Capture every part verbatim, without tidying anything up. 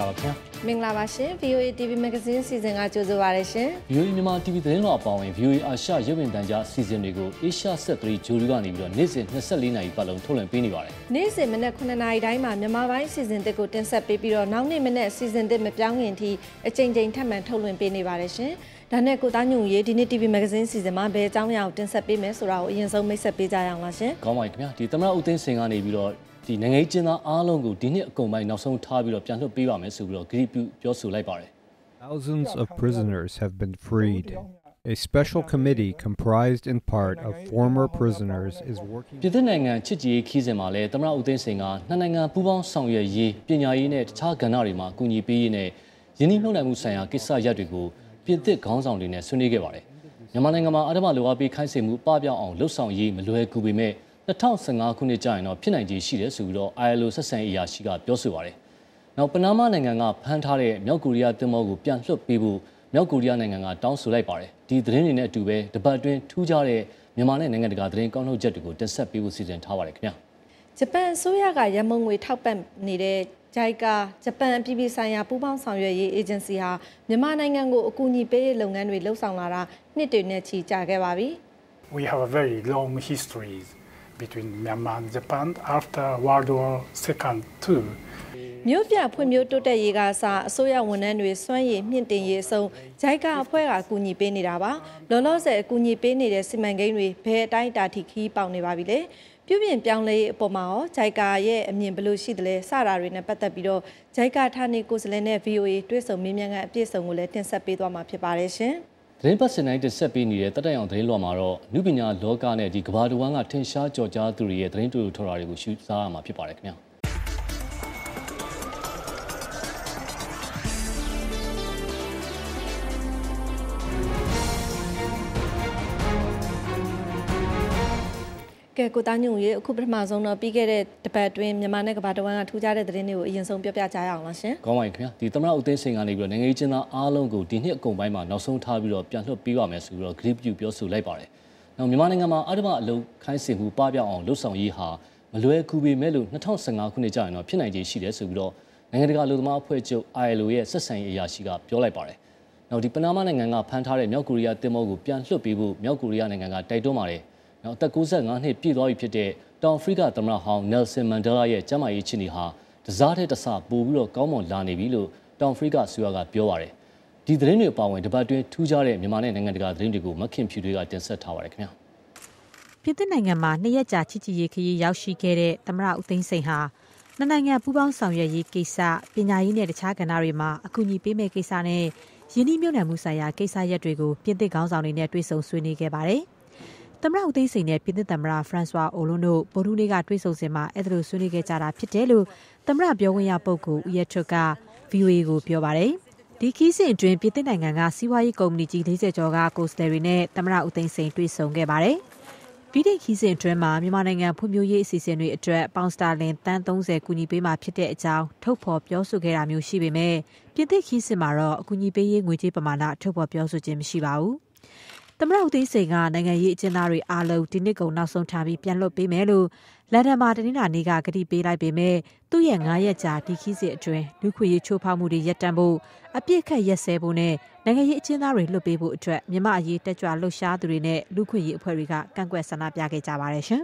ပါခင်ဗျာမင်္ဂလာပါရှင် V O A T V Magazine Season ကကြိုဆိုပါရရှင် V O A မြန်မာ T V သတင်းတော်အပေါင်းဝင် V O A အာရှရုပ်မြင်သံကြား Season တွေကို Asia ဆက်သရီဂျိုရီကနေပြီးတော့နေ့စဉ်နှစ်ဆယ့်လေးနာရီပတ်လုံးထုတ်လွှင့်ပေးနေပါတယ်နေ့စဉ်မနက်ခုနှစ်နာရီတိုင်းမှာမြန်မာပိုင်း Season တစ်ကိုတင်ဆက်ပေးပြီးတော့နောက်နေ့မနက် Season တစ်မပြောင်းခင်ထိအချိန်ချင်းထပ်မံထုတ်လွှင့်ပေးနေပါတယ်ရှင်ဒါနဲ့ကိုသားညုံရေးဒီနေ့ T V Magazine Season မှာဘယ်အကြောင်းအရာကိုတင်ဆက်ပေးမယ်ဆိုတာကိုအရင်ဆုံးမိတ်ဆက်ပေးကြရအောင်ပါရှင်ကောင်းပါပြီခင်ဗျာဒီသမရဦးသိန်းစင်ကနေပြီးတော့ဒီနိုင်ငံရေးကျင်းသားအားလုံးကိုဒီနှစ်အကုန်ပိုင်းနောက်ဆုံးထားပြီးတော့ပြန်လွှတ်ပေးပါမယ်ဆိုပြီးတော့ဂရုပြုပြောဆိုလိုက်ပါတယ် Thousands of prisoners have been freed. A special committee comprised in part of former prisoners is working. ပြည်သူ့နိုင်ငံချစ်ကြည်ရေးခီးစဉ်မှာလည်းသမရဦးသိန်းစင်ကနှစ်နိုင်ငံပူးပေါင်းဆောင်ရွက်ရေးပညာရေးနဲ့တခြားကဏ္ဍတွေမှာအကူအညီပေးရေးနဲ့ယင်းနှိမ့်နှုတ်နိုင်မှုဆိုင်ရာကိစ္စရပ်တွေကိုပြည်သစ်ခေါင်းဆောင်တွေနဲ့ဆွေးနွေးခဲ့ပါတယ်မြန်မာနိုင်ငံမှာအဓမ္မလိုအပ်ပြီးခိုင်းစေမှုပပျောက်အောင်လှုပ်ဆောင်ရေးမလွယ်ကူပေမဲ့၂၀၁၅ခုနှစ်ကျရင်တော့ဖြစ်နိုင်ခြေရှိတယ်ဆိုပြီးတော့ I L O ဆက်ဆံရေးအရာရှိကပြောဆိုပါတယ်။နောက်ပနားမားနိုင်ငံကဖမ်းထားတဲ့မြောက်ကိုရီးယားသင်္ဘောကိုပြန်လွှတ်ပေးဖို့မြောက်ကိုရီးယားနိုင်ငံကတောင်းဆိုလိုက်ပါတယ်။ဒီသတင်းတွေနဲ့အတူပဲတပတ်အတွင်းထူးခြားတဲ့မြန်မာနဲ့နိုင်ငံတကာသတင်းကောက်နှုတ်ချက်တွေကိုတင်ဆက်ပေးဖို့စီစဉ်ထားပါတယ်ခင်ဗျာ။ဂျပန်အစိုးရကရမုံငွေထောက်ပံ့နေတဲ့ဂျိုက်ကာဂျပန်အပြည်ပြည်ဆိုင်ရာပူးပေါင်းဆောင်ရွက်ရေးအေဂျင်စီဟာမြန်မာနိုင်ငံကိုအကူအညီပေးရေးလုပ်ငန်းတွေလှုပ်ဆောင်လာတာနှစ်တွေနဲ့ချီကြာခဲ့ပါပြီ။ We have a very long history between Myanmar and Japan after World War Second too. မြို့ပြဖွံ့ဖြိုးတိုးတက်ရေးကအစားအစိုးရဝန်ထမ်းတွေစွမ်းရည်မြင့်တင်ရေးအစုံဂျိုက်ကာအဖွဲ့ကအကူအညီပေးနေတာပါလောလောဆယ်အကူအညီပေးနေတဲ့စီမံကိန်းတွေဘယ်အတိုင်းအတာထိခီးပေါက်နေပါပြီလဲပြုပြင်ပြောင်းလဲရေးအပေါ်မှာရောဂျိုက်ကာရဲ့အမြင်ဘယ်လိုရှိသလဲစတာတွေနဲ့ပတ်သက်ပြီးတော့ဂျိုက်ကာဌာနေကိုယ်စားလှယ်နဲ့ V O A တွေ့ဆုံမေးမြန်းခန်းအပြည့်အစုံကိုလည်းတင်ဆက်ပေးသွားမှာဖြစ်ပါတယ်ရှင်သတင်းပတ်စင်တိုင်းတင်ဆက်ပေးနေတဲ့တက်တက်အောင်သတင်းလွှာမှာတော့နုပညာလောကနဲ့ဒီကမ္ဘာတဝန်းကထင်ရှားကြော်ကြားသူတွေရဲ့သတင်းတူထော်တာတွေကိုရှုစားရမှာဖြစ်ပါတယ်ခင်ဗျာကဲကိုသားညုံရေအခုပထမဆုံးတော့ပြီးခဲ့တဲ့တပတ်အတွင်းမြန်မာနဲ့ကမ္ဘာတဝန်းကထူးခြားတဲ့သတင်းတွေကိုအရင်ဆုံးပြောပြကြရအောင်ပါရှင်။ကောင်းပါပြီခင်ဗျာဒီသမရဦးသိန်းစင်ကနေပြီးတော့နိုင်ငံရေးကျင်းသားအားလုံးကိုဒီနှစ်အကုန်ပိုင်းမှာနောက်ဆုံးထားပြီးတော့ပြန်လွှတ်ပေးပါမယ်ဆိုပြီးတော့ဂရုပြုပြောဆိုလိုက်ပါတယ်။နောက်မြန်မာနိုင်ငံမှာအဓမ္မအလုပ်ခိုင်းစေမှုပပျောက်အောင်လှုပ်ဆောင်ရေးဟာမလွယ်ကူပေမဲ့လို့၂၀၁၅ခုနှစ်ကျရင်တော့ဖြစ်နိုင်ခြေရှိတယ်ဆိုပြီးတော့နိုင်ငံတကာလူသမားအဖွဲ့ချုပ် I L O ရဲ့ဆက်ဆံရေးအရာရှိကပြောလိုက်ပါတယ်။နောက်ဒီပနားမားနိုင်ငံကဖမ်းထားတဲ့မြောက်ကိုရီးယားသင်္ဘောကိုပြန်လွှတ်ပေးဖို့မြောက်ကိုရီးယားနိုင်ငံကတိုက်တွန်းပါတယ်။နောက်အသက်၉၅နှစ်ပြည့်သွားပြီဖြစ်တဲ့တောင်အာဖရိကသမ္မတဟောင်းနယ်ဆင်မန်ဒလာရဲ့ကျန်းမာရေးအခြေအနေဟာတစားတဲ့တဆပိုပြီးတော့ကောင်းမွန်လာနေပြီလို့တောင်အာဖရိကဆိုရကပြောပါတယ်။ဒီသတင်းတွေအပါအဝင်တပတ်တွင်းထူးခြားတဲ့မြန်မာနဲ့နိုင်ငံတကာသတင်းတွေကိုမခင်ဖြူတွေကတင်ဆက်ထားပါတယ်ခင်ဗျာ။ပြည်သူနိုင်ငံမှာနှစ်ရက်ကြာချစ်ကြည်ရေးခရီးရောက်ရှိခဲ့တဲ့သမ္မတဦးသိန်းစိန်ဟာနှစ်နိုင်ငံပူးပေါင်းဆောင်ရွက်ရေးကိစ္စပညာရေးနဲ့တခြားကဏ္ဍတွေမှာအကူအညီပေးမဲ့ကိစ္စနဲ့ယင်းနှိမ့်မြုပ်နှံမှုဆိုင်ရာကိစ္စရပ်တွေကိုပြည်သူခေါင်းဆောင်တွေနဲ့တွေ့ဆုံဆွေးနွေးခဲ့ပါတယ်။သမ္မတဦးသိန်းစိန်နဲ့ပြည်သူ့သမ္မတ Francoise Hollande တို့ဗုဒ္ဓဟူးနေ့ကတွေ့ဆုံစဉ်မှာအဲ့ဒါလိုဆွေးနွေးခဲ့ကြတာဖြစ်တယ်လို့သမ္မတပြောခွင့်ရပုဂ္ဂိုလ်ဦးရထွတ်က V O A ကိုပြောပါတယ်။ဒီခီးစဉ်အတွင်းပြည်သူ့နိုင်ငံကစီးပွားရေးကုမ္ပဏီကြီး၄၀ကျော်ကကိုယ်စားလှယ်တွေနဲ့သမ္မတဦးသိန်းစိန်တွေ့ဆုံခဲ့ပါတယ်။ပြီးတဲ့ခီးစဉ်အတွင်းမှာမြန်မာနိုင်ငံဖွံ့ဖြိုးရေးအစီအစဉ်တွေအတွက်ပေါင်စတာလင်တန်း၃၀ကူညီပေးမှာဖြစ်တဲ့အကြောင်းထုတ်ဖော်ပြောဆိုခဲ့တာမျိုးရှိပေမဲ့ပြည်သူ့ခီးစဉ်မှာတော့အကူအညီပေးရေးငွေကြေးပမာဏထုတ်ဖော်ပြောဆိုခြင်းမရှိပါဘူး။သမ္မတဦးသိန်းစိန်ကနိုင်ငံရေးအကျဉ်းသားတွေအားလုံးဒီနှစ်ကုန်နောက်ဆုံးထားပြီးပြန်လွှတ်ပေးမယ်လို့လန်ဒန်မှာတနင်္လာနေ့ကကတိပေးလိုက်ပေမဲ့သူ့ရဲ့၅ရက်ကြာဒီခီးစဉ်အတွင်းလူခွေရေးချိုးဖောက်မှုတွေရပ်တန့်ဖို့အပြစ်ခတ်ရက်စဲဖို့နဲ့နိုင်ငံရေးအကျဉ်းသားတွေလွှတ်ပေးဖို့အတွက်မြန်မာအရေးတက်ကြွလှုပ်ရှားသူတွေနဲ့လူခွေရေးအဖွဲ့တွေကကန့်ကွက်ဆန္ဒပြခဲ့ကြပါတယ်ရှင်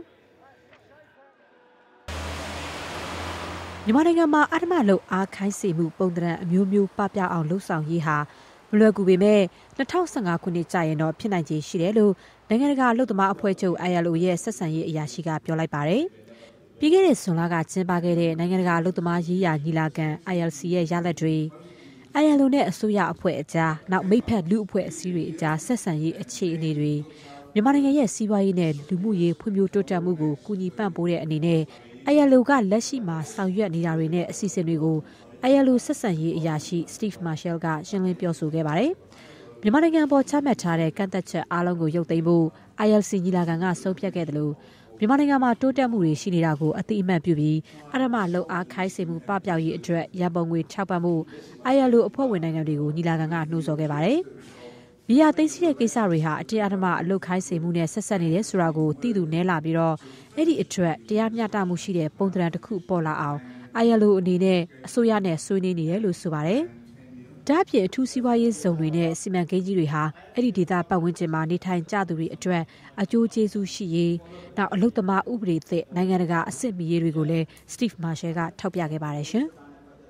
။မြန်မာနိုင်ငံမှာအဓမ္မလုပ်အားခိုင်းစေမှုပုံသဏ္ဍာန်အမျိုးမျိုးပပျောက်အောင်လှုပ်ဆောင်ရေးဟာမလွယ်ကူပေမဲ့၂၀၁၅ခုနှစ်ကြာရင်တော့ဖြစ်နိုင်ခြေရှိတယ်လို့နိုင်ငံတကာအလုပ်သမားအဖွဲ့ချုပ် I L O ရဲ့ဆက်ဆံရေးအရာရှိကပြောလိုက်ပါတယ်။ပြီးခဲ့တဲ့ဇွန်လကကျင်းပခဲ့တဲ့နိုင်ငံတကာအလုပ်သမားရေးရာညီလာခံ I L C ရဲ့ရလဒ်တွေ I L O နဲ့အစိုးရအဖွဲ့အကြားနောက်မိတ်ဖက်လူအဖွဲ့အစည်းတွေအကြားဆက်ဆံရေးအခြေအနေတွေမြန်မာနိုင်ငံရဲ့စီးပွားရေးနဲ့လူမှုရေးဖွံ့ဖြိုးတိုးတက်မှုကိုကူညီပံ့ပိုးတဲ့အနေနဲ့ I L O ကလက်ရှိမှာဆောင်ရွက်နေတာတွေနဲ့အစီအစဉ်တွေကို I L O ဆက်ဆံရေးအရာရှိ Steve Marshall ကရှင်းလင်းပြောဆိုခဲ့ပါတယ်။မြန်မာနိုင်ငံပေါ်ချမှတ်ထားတဲ့ကန့်သက်ချက်အားလုံးကိုရုပ်သိမ်းဖို့ I L C ညီလာခံကဆုံးဖြတ်ခဲ့တယ်လို့မြန်မာနိုင်ငံမှာတိုးတက်မှုတွေရှိနေတာကိုအသိအမှတ်ပြုပြီးအဓမ္မလုပ်အားခိုင်းစေမှုပပျောက်ရေးအတွက်ရန်ပုံငွေထောက်ပံ့မှု I L O အဖွဲ့ဝင်နိုင်ငံတွေကိုညီလာခံကနှိုးဆော်ခဲ့ပါတယ်။မြေယာသိမ်းဆည်းတဲ့ကိစ္စတွေဟာအတရားဓမ္မအလုပ်ခိုင်းစေမှုနဲ့ဆက်ဆက်နေတယ်ဆိုတာကိုသိသူနဲလာပြီးတော့အဲ့ဒီအတွက်တရားမျှတမှုရှိတဲ့ပုံသဏ္ဍာန်တစ်ခုပေါ်လာအောင်အိုင်အယ်အိုအနေနဲ့အစိုးရနဲ့ဆွေးနွေးနေတယ်လို့ဆိုပါတယ်။ဒါ့အပြင်အထူးစီးပွားရေးဇုံတွေနဲ့စီမံကိန်းကြီးတွေဟာအဲ့ဒီဒေသပတ်ဝန်းကျင်မှာနေထိုင်ကြသူတွေအတွက်အကျိုးကျေးဇူးရှိရေးနောက်အလုပ်သမားဥပဒေသစ်နိုင်ငံတကာအဆင့်မီရေးတွေကိုလည်း Steve Marshall ကထောက်ပြခဲ့ပါတယ်ရှင်။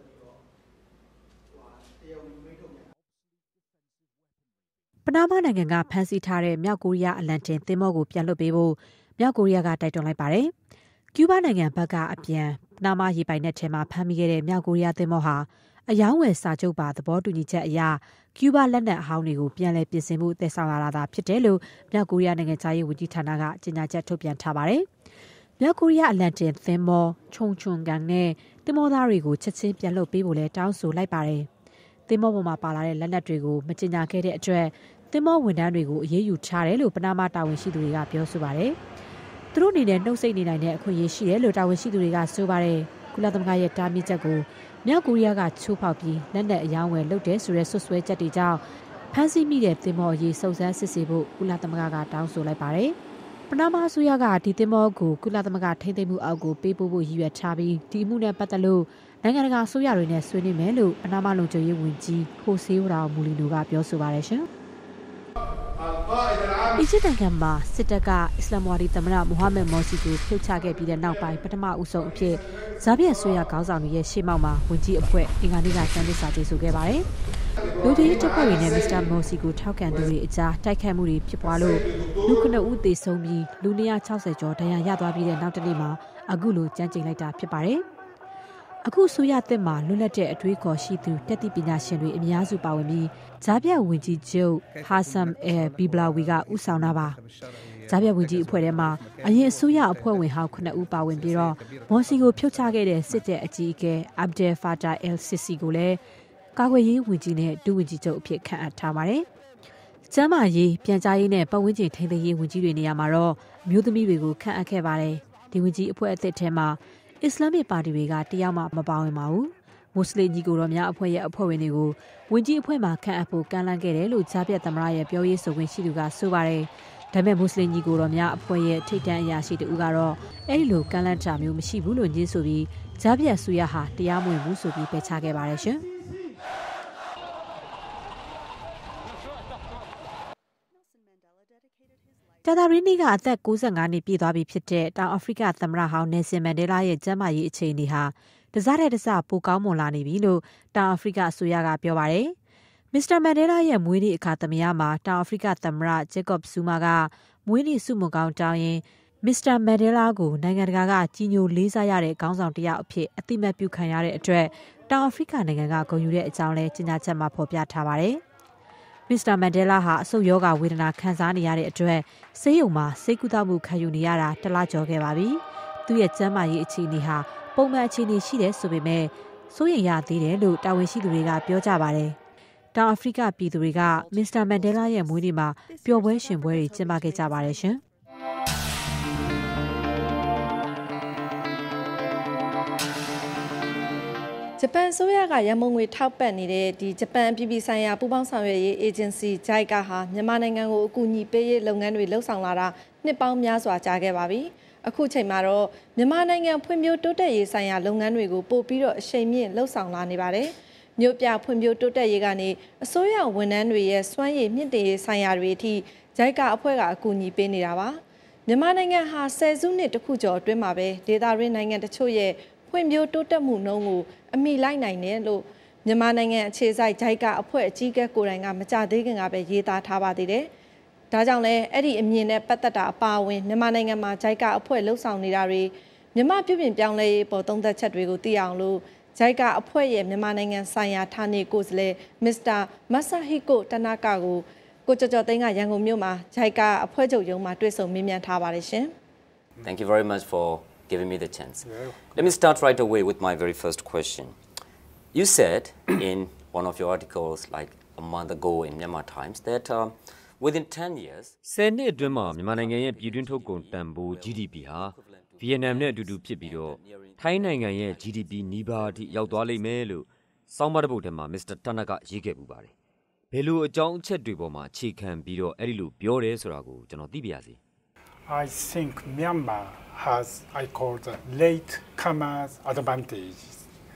ပနားမားနိုင်ငံကဖမ်းဆီးထားတဲ့မြောက်ကိုရီးယားအလံတင်သင်္ဘောကိုပြန်လွှတ်ပေးဖို့မြောက်ကိုရီးယားကတိုက်တွန်းလိုက်ပါတယ်။ကျူးဘားနိုင်ငံဘက်ကအပြန်ပနားမားရေပိုင်နက်ထဲမှာဖမ်းမိခဲ့တဲ့မြောက်ကိုရီးယားသင်္ဘောဟာအယောင်းဝယ်စာချုပ်ပါသဘောတူညီချက်အရကျူးဘားလက်နက်အဟောင်းတွေကိုပြန်လည်ပြင်ဆင်မှုတည်ဆောက်လာတာဖြစ်တယ်လို့မြောက်ကိုရီးယားနိုင်ငံသားရေးဝန်ကြီးဌာနကကြေညာချက်ထုတ်ပြန်ထားပါတယ်။မြောက်ကိုရီးယားအလံတင်သင်္ဘောချုံချုံကန်နဲ့သင်္ဘောသားတွေကိုချက်ချင်းပြန်လွှတ်ပေးဖို့လည်းတောင်းဆိုလိုက်ပါတယ်။သင်္ဘောပေါ်မှာပါလာတဲ့လက်နက်တွေကိုမကြေညာခဲ့တဲ့အတွက်သင်္ဘောဝန်ထမ်းတွေကိုအရေးယူထားတယ်လို့ပနားမားတာဝန်ရှိသူတွေကပြောဆိုပါတယ်။သူတို့အနေနဲ့နှုတ်ဆက်နေနိုင်တဲ့အခွင့်အရေးရှိတယ်လို့တာဝန်ရှိသူတွေကဆိုပါတယ်။ကုလသမဂ္ဂရဲ့တားမြစ်ချက်ကိုမြောက်ကိုရီးယားကချိုးဖောက်ပြီးလက်နက်အယောင်းဝယ်လုပ်တယ်ဆိုတဲ့ဆွဆွဲချက်တွေကြောင့်ဖမ်းဆီးမိတဲ့သင်္ဘောအရေးစုံစမ်းစစ်ဆေးဖို့ကုလသမဂ္ဂကတောင်းဆိုလိုက်ပါတယ်။ပနားမားအစိုးရကဒီသင်္ဘောကိုကုလသမဂ္ဂထိန်းသိမ်းမှုအောက်ကိုပေးပို့ဖို့ရည်ရွယ်ထားပြီးဒီအမှုနဲ့ပတ်သက်လို့နိုင်ငံတကာအစိုးရတွေနဲ့ဆွေးနွေးမယ်လို့ပနားမားလုံခြုံရေးဝန်ကြီးဟိုဆေးရာမူလီနိုကပြောဆိုပါတယ်ရှင်။အီဂျစ်နိုင်ငံမှာစစ်တပ်ကအစ္စလာမ်ဝါဒီသမ္မတမိုဟာမက်မော်စီကိုဖြုတ်ချခဲ့ပြီးတဲ့နောက်ပိုင်းပထမဦးဆုံးအဖြစ်ဇာဗီယက်ဆွေရခေါင်းဆောင်တွေရဲ့ရှေ့မှောက်မှာဝန်ကြီးအဖွဲ့အင်္ဂါနေ့ကစံသစ်စာကျေဆိုခဲ့ပါတယ်။လူကြီးတပ်ဖွဲ့တွေနဲ့မစ္စတာမော်စီကိုထောက်ခံသူတွေအကြားတိုက်ခိုက်မှုတွေဖြစ်ပွားလို့လူခုနှစ်ဦးသေဆုံးပြီးလူ၂၆၀ကျော်ဒဏ်ရာရသွားပြီးတဲ့နောက်တစ်နေ့မှာအခုလိုကြမ်းကြိမ်လိုက်တာဖြစ်ပါတယ်။အခုဆိုရတဲ့မှာလွတ်လပ်တဲ့အတွေးခေါ်ရှိသူတက်သည့်ပညာရှင်တွေအများစုပါဝင်ပြီးဂျာပြတ်ဝင်ကြီးချုပ်ဟာဆမ်အဲဘီဘလာဝီကဦးဆောင်တာပါဂျာပြတ်ဝင်ကြီးအဖွဲ့ထဲမှာအရင်အစိုးရအဖွဲ့ဝင်ဟောင်းခုနှစ်ဦးပါဝင်ပြီးတော့မော်စီကိုဖြုတ်ချခဲ့တဲ့စစ်တပ်အကြီးအကဲအဗ်ဒယ်ဖာတာအယ်ဆီစီကိုလည်းကာကွယ်ရေးဝန်ကြီးနဲ့ဒုဝန်ကြီးချုပ်အဖြစ်ခန့်အပ်ထားပါတယ်ကျမ်းမာရေးပြန်ကြားရေးနဲ့ပတ်ဝန်းကျင်ထိန်းသိမ်းရေးဝန်ကြီးတွေနေရာမှာတော့မျိုးသမီးတွေကိုခန့်အပ်ခဲ့ပါတယ်ဒီဝန်ကြီးအဖွဲ့အသစ်ထဲမှာအစ္စလာမစ်ပါတီတွေကတယောက်မှမပါဝင်ပါဘူး။မွတ်စလင်ညီကိုတော်များအဖွဲ့ရဲ့အဖွဲ့ဝင်တွေကိုဝန်ကြီးအဖွဲ့မှခန့်အပ်ဖို့ကမ်းလှမ်းခဲ့တယ်လို့ဂျာပြတ်သမ္မတရဲ့ပြောရေးဆိုခွင့်ရှိသူကဆိုပါတယ်။ဒါပေမဲ့မွတ်စလင်ညီကိုတော်များအဖွဲ့ရဲ့ထိပ်တန်းအရာရှိတူကတော့အဲ့ဒီလိုကမ်းလှမ်းတာမျိုးမရှိဘူးလို့ညင်းဆိုပြီးဂျာပြတ်ဆူရဟာတရားမဝင်ဘူးဆိုပြီးပယ်ချခဲ့ပါတယ်ရှင်။တာတာရီနီကအသက်၉၅နှစ်ပြည့်သွားပြီဖြစ်တဲ့တောင်အာဖရိကသမ္မတဟောင်းနယ်ဆင်မန်ဒဲလာရဲ့ကျန်းမာရေးအခြေအနေဟာတစားတဲ့တစားပိုကောင်းမွန်လာနေပြီလို့တောင်အာဖရိကအစိုးရကပြောပါတယ်။မစ္စတာမန်ဒဲလာရဲ့မွေးနေ့အခါသမယမှာတောင်အာဖရိကသမ္မတဂျေကော့ဇူမာကမွေးနေ့ဆုမွန်ကောင်းတောင်းရင်မစ္စတာမန်ဒဲလာကိုနိုင်ငံတကာကကြီးညိုလေးစားရတဲ့ခေါင်းဆောင်တစ်ယောက်အဖြစ်အသိအမှတ်ပြုခံရတဲ့အတွက်တောင်အာဖရိကနိုင်ငံကဂုဏ်ယူတဲ့အကြောင်းလဲကြေညာချက်မှာဖော်ပြထားပါတယ်။မစ္စတာမန်ဒဲလာဟာအဆုတ်ယောဂဝေဒနာခံစားနေရတဲ့အတွက်ဆေးရုံမှာဆေးကုသမှုခံယူနေရတာတစ်လကျော်ခဲ့ပါပြီ။သူ့ရဲ့ကျန်းမာရေးအခြေအနေဟာပုံမှန်အခြေအနေရှိတယ်ဆိုပေမဲ့စိုးရိမ်ရသေးတယ်လို့တာဝန်ရှိသူတွေကပြောကြပါတယ်။တောင်အာဖရိကပြည်သူတွေကမစ္စတာမန်ဒဲလာရဲ့မွေးနေ့မှာပျော်ပွဲရှင်ပွဲတွေကျင်းပခဲ့ကြပါတယ်ရှင်။ဂျပန်ဆိုရကရန်မုံငွေထောက်ပံ့နေတဲ့ဒီဂျပန်ပြည်ပြည်ဆိုင်ရာပူးပေါင်းဆောင်ရွက်ရေးအေဂျင်စီ ဂျိုက်ကာ ဟာမြန်မာနိုင်ငံကိုအကူအညီပေးရေးလုပ်ငန်းတွေလှုပ်ဆောင်လာတာနှစ်ပေါင်းများစွာကြာခဲ့ပါပြီ။အခုချိန်မှာတော့မြန်မာနိုင်ငံဖွံ့ဖြိုးတိုးတက်ရေးဆိုင်ရာလုပ်ငန်းတွေကိုပို့ပြီးတော့အရှိန်မြင့်လှုပ်ဆောင်လာနေပါတယ်။မြို့ပြဖွံ့ဖြိုးတိုးတက်ရေးကနေအစိုးရဝန်ထမ်းတွေရဲ့စွမ်းရည်မြင့်တင်ရေးဆိုင်ရာတွေအထိဂျိုက်ကာအဖွဲ့ကအကူအညီပေးနေတာပါ။မြန်မာနိုင်ငံဟာဆယ်စုနှစ်တစ်ခုကျော်အတွင်းမှာပဲဒေသရင်းနိုင်ငံတချို့ရဲ့ဖွံ့ဖြိုးတိုးတက်မှုနှုန်းကိုအမိလိုက်နိုင်တယ်လို့မြန်မာနိုင်ငံအခြေစိုက်ဂျိုက်ကာအဖွဲ့အကြီးအကဲကိုယ်တိုင်ကမကြသေးခင်ကပဲရေးသားထားပါသေးတယ်။ဒါကြောင့်လည်းအဲ့ဒီအမြင်နဲ့ပတ်သက်တာအပါအဝင်မြန်မာနိုင်ငံမှာဂျိုက်ကာအဖွဲ့လှုပ်ဆောင်နေတာတွေမြန်မာပြည်ပြင်ပြောင်းလဲရေးပေါ်သုံးသက်ချက်တွေကိုသိအောင်လို့ဂျိုက်ကာအဖွဲ့ရဲ့မြန်မာနိုင်ငံဆိုင်ရာဌာနေကိုယ်စားလှယ်မစ္စတာမဆာဟီကိုတနာကာကိုကိုကျော်ကျော်သိန်းကရန်ကုန်မြို့မှာဂျိုက်ကာအဖွဲ့ချုပ်ရုံးမှာတွေ့ဆုံမေးမြန်းထားပါတယ်ရှင်။ Thank you very much for giving me the chance. Let me start right away with my very first question. You said in one of your articles like a month ago in Myanmar Times that uh, within ten years ဆယ်နှစ်အတွင်းမှာမြန်မာနိုင်ငံရဲ့ပြည်တွင်းထုတ်ကုန်တန်ဖိုး G D P ဟာဗီယက်နမ်နဲ့အတူတူဖြစ်ပြီးတော့ထိုင်းနိုင်ငံရဲ့ G D P နီးပါးအထိရောက်သွားလိမ့်မယ်လို့စောင်းမတစ်ပုဒ်ထဲမှာ မစ္စတာတနကရေးခဲ့ပူပါတယ်။ဘယ်လိုအကြောင်းအချက်တွေပေါ်မှာအခြေခံပြီးတော့အဲ့ဒီလိုပြောတယ်ဆိုတာကိုကျွန်တော်သိပြရစီ။ I think Myanmar has, I call the late comers advantages.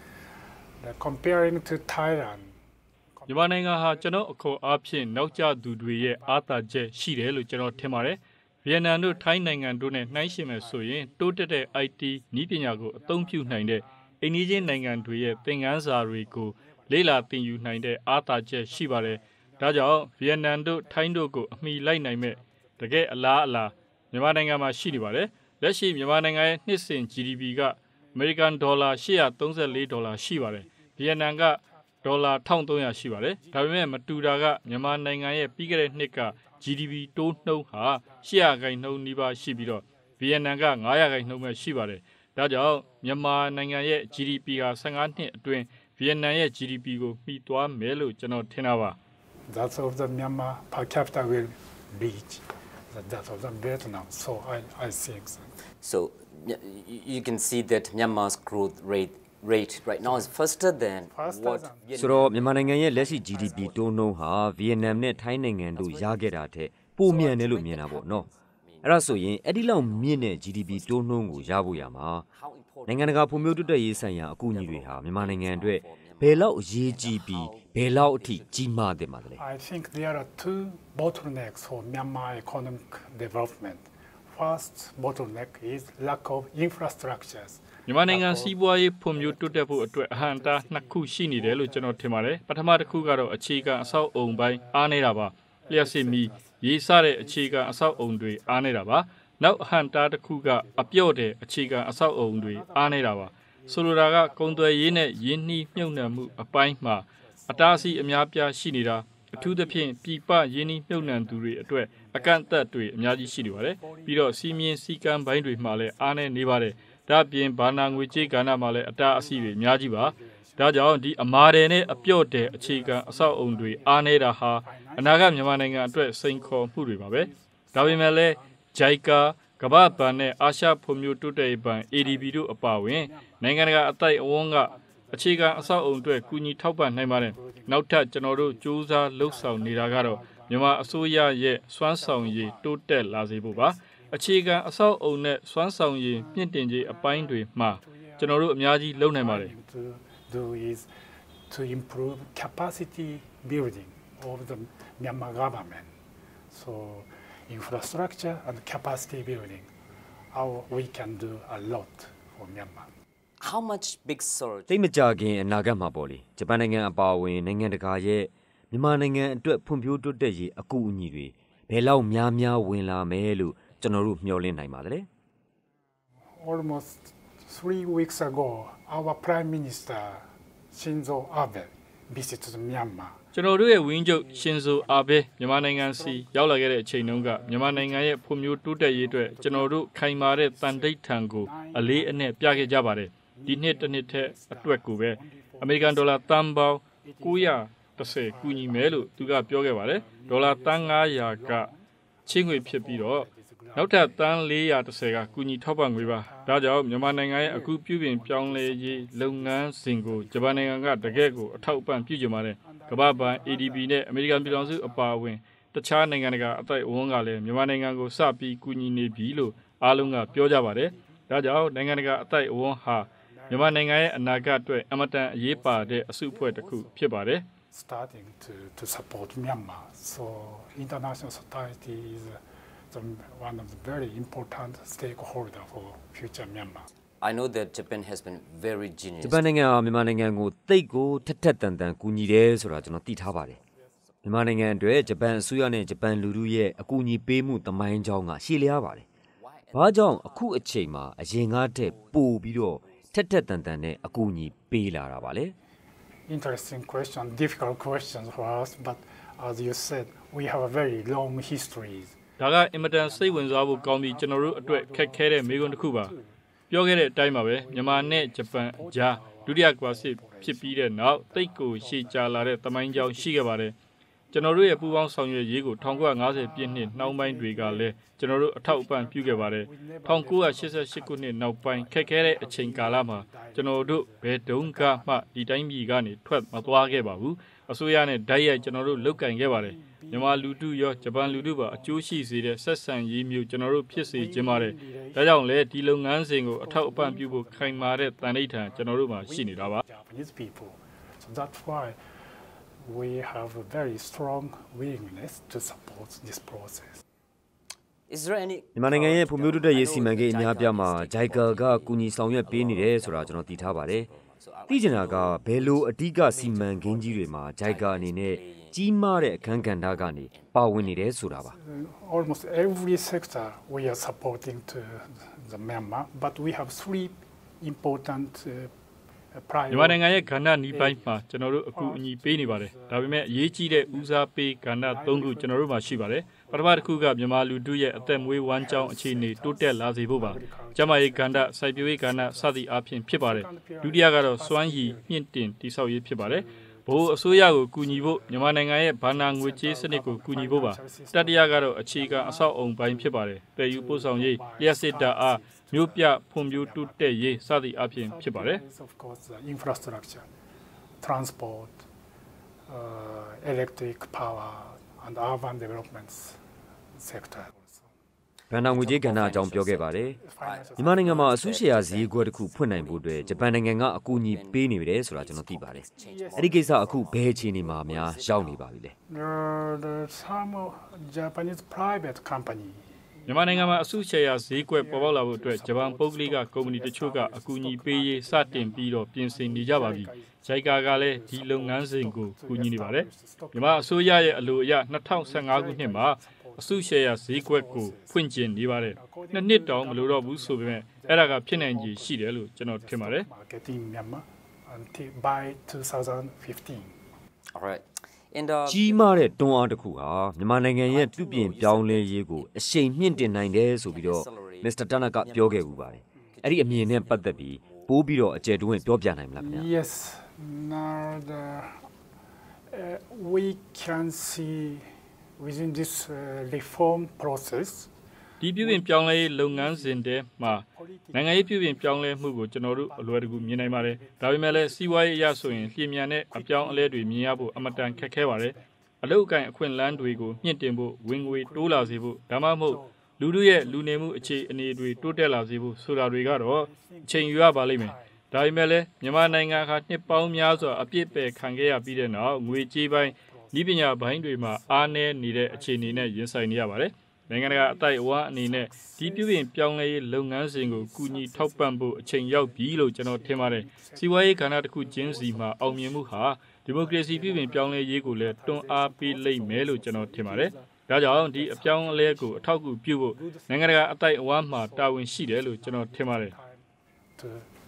The comparing to Thailand. မြန်မာနိုင်ငံဟာကျွန်တော်အခေါ်အားဖြင့်နောက်ကျသူတွေရဲ့အားသာချက်ရှိတယ်လို့ကျွန်တော်ထင်ပါတယ်။ဗီယက်နမ်တို့ထိုင်းနိုင်ငံတို့နဲ့နှိုင်းယှဉ်မယ်ဆိုရင်တိုးတက်တဲ့ I T နည်းပညာကိုအသုံးပြုနိုင်တဲ့အိန္ဒိယနိုင်ငံတွေရဲ့သင်ခန်းစာတွေကိုလေ့လာသင်ယူနိုင်တဲ့အားသာချက်ရှိပါတယ်။ဒါကြောင့်ဗီယက်နမ်တို့ထိုင်းတို့ကိုအမိလိုက်နိုင်မဲ့တကယ်အလားအလာမြန်မာနိုင်ငံမှာရှိနေပါတယ်။လက်ရှိမြန်မာနိုင်ငံရဲ့နှစ်စဉ် G D P ကအမေရိကန်ဒေါ်လာeight hundred thirty-fourဒေါ်လာရှိပါတယ်။ဗီယက်နမ်ကဒေါ်လာone thousand three hundredရှိပါတယ်။ဒါပေမဲ့မတူတာကမြန်မာနိုင်ငံရဲ့ပြီးခဲ့တဲ့နှစ်က G D P တိုးနှုန်းဟာeightရာခိုင်နှုန်းနီးပါးရှိပြီးတော့ဗီယက်နမ်ကfiveရာခိုင်နှုန်းပဲရှိပါတယ်။ဒါကြောင့်မြန်မာနိုင်ငံရဲ့ G D P ဟာfifteenနှစ်အတွင်းဗီယက်နမ်ရဲ့ G D P ကိုမှီသွားမယ်လို့ကျွန်တော်ထင်တာပါ။ That's of the Myanmar per capita will reach that of the Vietnam. So I I think so. So you can see that Myanmar's growth rate rate right now is faster than what ဆိုတော့မြန်မာနိုင်ငံရဲ့လက်ရှိ G D P တိုးနှုန်းဟာဗီယက်နမ်နဲ့ထိုင်းနိုင်ငံတို့ရခဲ့တာထက်ပိုမြန်တယ်လို့မြင်တာပေါ့နော်အဲ့ဒါဆိုရင်အဲ့ဒီလောက်မြင့်တဲ့ G D P တိုးနှုန်းကိုရဖို့ရမှာနိုင်ငံတကာဖွံ့ဖြိုးတိုးတက်ရေးဆိုင်ရာအကူအညီတွေဟာမြန်မာနိုင်ငံအတွက်ဘယ်လောက်အရေးကြီးပြီးဘယ်လောက်အထိကြီးမားတယ်မှာလဲ I think there are two bottlenecks for Myanmar economic development. First bottleneck is lack of infrastructures. မြန်မာနိုင်ငံစီးပွားရေးဖွံ့ဖြိုးတိုးတက်ဖို့အတွက်အဟန့်အတားနှစ်ခုရှိနေတယ်လို့ကျွန်တော်ထင်ပါတယ်ပထမတစ်ခုကတော့အခြေခံအဆောက်အုံပိုင်းအားနေတာပါလျှက်စစ်မီရေးစားတဲ့အခြေခံအဆောက်အုံတွေအားနေတာပါနောက်အဟန့်အတားတစ်ခုကအပြော့တဲ့အခြေခံအဆောက်အုံတွေအားနေတာပါဆိုလိုတာကကုန်သွယ်ရေးနဲ့ယင်းနှီးမြှုပ်နှံမှုအပိုင်းမှာအတားအဆီးအများပြားရှိနေတာအထူးသဖြင့်ပြည်ပယင်းနှီးမြှုပ်နှံသူတွေအတွက်အကန့်အသတ်တွေအများကြီးရှိနေပါတယ်ပြီးတော့စီးမြင်စည်းကမ်းပိုင်းတွေမှာလည်းအားနည်းနေပါတယ်ဒါပြင်ဘာနာငွေကြေးကဏ္ဍမှာလည်းအတားအဆီးတွေအများကြီးပါဒါကြောင့်ဒီအမာတယ်နဲ့အပြော့တဲ့အခြေခံအဆောက်အုံတွေအားနေတာဟာအနာဂတ်မြန်မာနိုင်ငံအတွက်စိန်ခေါ်မှုတွေပါပဲဒါပေမဲ့လည်း JICA ကမ္ဘာ့ဘဏ်နဲ့အာရှဖွံ့ဖြိုးတိုးတက်ရေးဘဏ် A D B တို့အပါအဝင်နိုင်ငံတကာအသိုက်အဝန်းကအခြေခံအဆောက်အုံတွေကူညီထောက်ပံ့နိုင်ပါတယ်နောက်ထပ်ကျွန်တော်တို့စူးစမ်းလှုပ်ဆောင်နေတာကတော့မြန်မာအစိုးရရဲ့စွမ်းဆောင်ရည်တိုးတက်လာစေဖို့ပါအခြေခံအဆောက်အုံနဲ့စွမ်းဆောင်ရည်မြင့်တင်ခြင်းအပိုင်းတွေမှာကျွန်တော်တို့အများကြီးလုပ်နိုင်ပါတယ် to do is to improve capacity building of the Myanmar government. So infrastructure and capacity building, how we can do a lot for Myanmar. how much big surge တိတ်မကြခင်အနာဂတ်မှာပေါ့လေဂျပန်နိုင်ငံအပါအဝင်နိုင်ငံတကာရဲ့မြန်မာနိုင်ငံအတွက်ဖွံ့ဖြိုးတိုးတက်ရေးအကူအညီတွေဘယ်လောက်များများဝင်လာမယ်လို့ကျွန်တော်တို့မျှော်လင့်နိုင်ပါသလဲ Almost three weeks ago, our Prime Minister Shinzo Abe visited Myanmar. ကျွန်တော်တို့ရဲ့ဝင်းချုပ်ရှင်ဇိုအာဘေးမြန်မာနိုင်ငံစီရောက်လာခဲ့တဲ့အချိန်တုန်းကမြန်မာနိုင်ငံရဲ့ဖွံ့ဖြိုးတိုးတက်ရေးအတွက်ကျွန်တော်တို့ခိုင်မာတဲ့တန်တိတ်ထံကိုအလေးအနက်ပြခဲ့ကြပါတယ်ဒီနှစ်တစ်နှစ်ထက်အတွက်ကိုပဲအမေရိကန်ဒေါ်လာတန်ပေါင်းnine hundred tenကူညီမယ်လို့သူကပြောခဲ့ပါတယ်ဒေါ်လာတန်five hundredကချင်းငွေဖြစ်ပြီးတော့နောက်ထပ်တန်four hundred tenကကူညီထောက်ပံ့ငွေပါဒါကြောင့်မြန်မာနိုင်ငံရဲ့အခုပြုပြင်ပြောင်းလဲရေးလုပ်ငန်းစဉ်ကိုဂျပန်နိုင်ငံကတကယ့်ကိုအထောက်အပံ့ပြုကြပါတယ်ကမ္ဘာ့ဘဏ် A D B နဲ့အမေရိကန်ပြည်ထောင်စုအပါအဝင်တခြားနိုင်ငံတကာအသိုက်အဝန်းကလည်းမြန်မာနိုင်ငံကိုစပြီးကူညီနေပြီလို့အားလုံးကပြောကြပါတယ်ဒါကြောင့်နိုင်ငံတကာအသိုက်အဝန်းဟာမြန်မာနိုင်ငံရဲ့အနာဂတ်အတွက်အမတန်အရေးပါတဲ့အစုအဖွဲ့တစ်ခုဖြစ်ပါတယ် starting to to support Myanmar. So international society is the, one of the very important stakeholder for future Myanmar. I know that Japan has been very generous ဂျပန်နိုင်ငံကမြန်မာနိုင်ငံကိုတိတ်ကိုထက်ထက်တန်တန်ကူညီတယ်ဆိုတာကျွန်တော်သိထားပါတယ်မြန်မာနိုင်ငံအတွက်ဂျပန်အစိုးရနဲ့ဂျပန်လူထုရဲ့အကူအညီပေးမှုသမိုင်းကြောင်းကရှည်လျားပါတယ်ဘာကြောင့်အခုအချိန်မှာအရင်ကတည်းပို့ပြီးတော့ထက်ထက်တန်တန်နဲ့အကူအညီပေးလာတာပါလေ Interesting question, difficult questions for us, but as you said, we have a very long history. ဒါကအင်မတန်စိတ်ဝင်စားဖို့ကောင်းပြီးကျွန်တော်တို့အတွက်ခက်ခဲတဲ့မေးခွန်းတစ်ခုပါပြောခဲ့တဲ့အတိုင်းပါပဲမြန်မာနဲ့ဂျပန်ဂျာဒုတိယကမ္ဘာစစ်ဖြစ်ပြီးတဲ့နောက်တိတ်ကိုရှေ့ကျလာတဲ့သမိုင်းကြောင်းရှိခဲ့ပါတယ်ကျွန်တော်တို့ရဲ့ပူးပေါင်းဆောင်ရွက်ရေးကိုnineteen fiftyပြည့်နှစ်နှောင်းပိုင်းတွေကလည်းကျွန်တော်တို့အထောက်အပံ့ပြုခဲ့ပါတယ်nineteen eighty-eightခုနှစ်နောက်ပိုင်းခက်ခဲတဲ့အချိန်ကာလမှာကျွန်တော်တို့ဘယ်တုန်းကမှဒီတိုင်းပြည်ကနေထွက်မသွားခဲ့ပါဘူးအစိုးရနဲ့ဓာတ်ရိုက်ကျွန်တော်တို့လုပ်ကင်ခဲ့ပါတယ်မြန်မာလူထုရောဂျပန်လူထုပါအကျိုးရှိစေတဲ့ဆက်ဆံရေးမျိုးကျွန်တော်တို့ဖြစ်စေခြင်းပါတယ်ဒါကြောင့်လည်းဒီလုပ်ငန်းစဉ်ကိုအထောက်အပံ့ပြုဖို့ခိုင်မာတဲ့တန်ဋိဌာန်ကျွန်တော်တို့မှာရှိနေတာပါ Japanese people so that's why we have a very strong willingness to support this process Is there any မြန်မာနိုင်ငံရဲ့ဖွံ့ဖြိုးတိုးတက်ရေးစီမံကိန်းအများပြားမှာ JICA ကကူညီဆောင်ရွက်ပေးနေတယ်ဆိုတာကျွန်တော်သိထားပါတယ်သိချင်တာကဘယ်လိုအဓိကစီမံကိန်းကြီးတွေမှာ JICA အနေနဲ့ကြီးမားတဲ့အခန်းကဏ္ဍကနေပါဝင်နေတယ်ဆိုတာပါ Almost every sector we are supporting to the Myanmar but we have three important uh, မြန်မာနိုင်ငံရဲ့ကဏ္ဍနီးပိုင်းမှာကျွန်တော်တို့အခုအညီပေးနေပါတယ်ဒါပေမဲ့အရေးကြီးတဲ့ဦးစားပေးကဏ္ဍသုံးခုကျွန်တော်တို့မှာရှိပါတယ်ပထမတစ်ခုကမြန်မာလူထုရဲ့အသက်မွေးဝမ်းကြောင်းအခြေအနေတိုးတက်လာစေဖို့ပါကျန်းမာရေးကဏ္ဍစိုက်ပျိုးရေးကဏ္ဍစသည့်အားဖြင့်ဖြစ်ပါတယ်ဒုတိယကတော့စွမ်းရည်မြင့်တင်တည်ဆောက်ရေးဖြစ်ပါတယ်ဘိုးအစိုးရကိုကူညီဖို့မြန်မာနိုင်ငံရဲ့ဘာနာငွေကြေးစနစ်ကိုကူညီဖို့ပါတတိယကတော့အခြေခံအဆောက်အုံပိုင်းဖြစ်ပါတယ်တည်ယူပို့ဆောင်ရေးလျှက်စစ်တာအားမြို့ပြဖွံ့ဖြိုးတိုးတက်ရေးစသည့်အပြင်ဖြစ်ပါတယ် Of course the infrastructure transport uh, electric power and urban developments sector also ဘဏ္ဍာငွေကြေးကဏ္ဍအကြောင်းပြောခဲ့ပါတယ်မြန်မာနိုင်ငံမှာအစုရှယ်ယာဈေးကွက်တစ်ခုဖွင့်နိုင်ဖို့အတွက်ဂျပန်နိုင်ငံကအကူအညီပေးနေတယ်ဆိုတာကျွန်တော်သိပါတယ်အဲ့ဒီကိစ္စအခုဘယ်အခြေအနေမှာများရောက်နေပါပြီလဲ the some Japanese private company မြန်မာနိုင်ငံမှာအစုရှယ်ယာဈေးကွက်ပေါ်ပေါက်လာဖို့အတွက်ဂျပန်ပုဂ္ဂလိကကုမ္ပဏီတချို့ကအကူအညီပေးရေးစတင်ပြီးတော့ပြင်ဆင်နေကြပါပြီ။ JICA ကလည်းဒီလုပ်ငန်းစဉ်ကိုကူညီနေပါတယ်။မြန်မာအစိုးရရဲ့အလိုအရtwenty fifteenခုနှစ်မှာအစုရှယ်ယာဈေးကွက်ကိုဖွင့်ကျင်နေပါတယ်။နှစ်နှစ်တောင်မလိုတော့ဘူးဆိုပေမဲ့အဲ့ဒါကဖြစ်နိုင်ခြေရှိတယ်လို့ကျွန်တော်ထင်ပါတယ်။ Marketing Myanmar until by twenty fifteen. All right. And ကြီးမားတဲ့တွန်းအားတစ်ခုဟာမြန်မာနိုင်ငံရဲ့ပြုပြင်ပြောင်းလဲရေးကိုအရှိန်မြင့်တင်နိုင်တယ်ဆိုပြီးတော့ Mister Tanaka ပြောခဲ့ဦးပါတယ်။အဲ့ဒီအမြင်နဲ့ပတ်သက်ပြီးပိုးပြီးတော့အကျယ်တွင်းပြောပြနိုင်မလားခင်ဗျာ Yes. Now the uh, we can see within this uh, reform process ဒီပြုပြင်ပြောင်းလဲရေးလုပ်ငန်းစဉ်တဲမှာနိုင်ငံရေးပြုပြင်ပြောင်းလဲမှုကိုကျွန်တော်တို့အလွယ်တကူမြင်နိုင်ပါတယ်ဒါပေမဲ့လည်းစီးပွားရေးအရဆိုရင်လျင်မြန်တဲ့အပြောင်းအလဲတွေမြင်ရဖို့အမတန်ခက်ခဲပါတယ်အလုပ်အကန့်အခွင့်အလမ်းတွေကိုမြင့်တင်ဖို့ဝင်ငွေတိုးလာစေဖို့ဒါမှမဟုတ်လူတို့ရဲ့လူနေမှုအခြေအနေတွေတိုးတက်လာစေဖို့ဆိုတာတွေကတော့အချိန်ယူရပါလိမ့်မယ်ဒါပေမဲ့လည်းမြန်မာနိုင်ငံကနှစ်ပေါင်းများစွာအပြစ်ပယ်ခံခဲ့ရပြီးတဲ့နောက်ငွေကြေးပိုင်းဤပညာပိုင်းတွေမှာအားနည်းနေတဲ့အခြေအနေနဲ့ရင်ဆိုင်နေရပါတယ်နိုင်ငံတကာအတိုက်အဝါအနေနဲ့ဒီပြုပြင်ပြောင်းလဲရေးလုပ်ငန်းစဉ်ကိုကူညီထောက်ပံ့ဖို့အချိန်ရောက်ပြီလို့ကျွန်တော်ထင်ပါတယ်။စီးပွားရေးကဏ္ဍတစ်ခုချင်းစီမှာအောင်မြင်မှုဟာဒီမိုကရေစီပြုပြင်ပြောင်းလဲရေးကိုလည်းတွန်းအားပေးလိမ့်မယ်လို့ကျွန်တော်ထင်ပါတယ်။ဒါကြောင့်ဒီအပြောင်းအလဲကိုအထောက်အကူပြုဖို့နိုင်ငံတကာအတိုက်အဝါမှာတာဝန်ရှိတယ်လို့ကျွန်တော်ထင်ပါတယ်။ to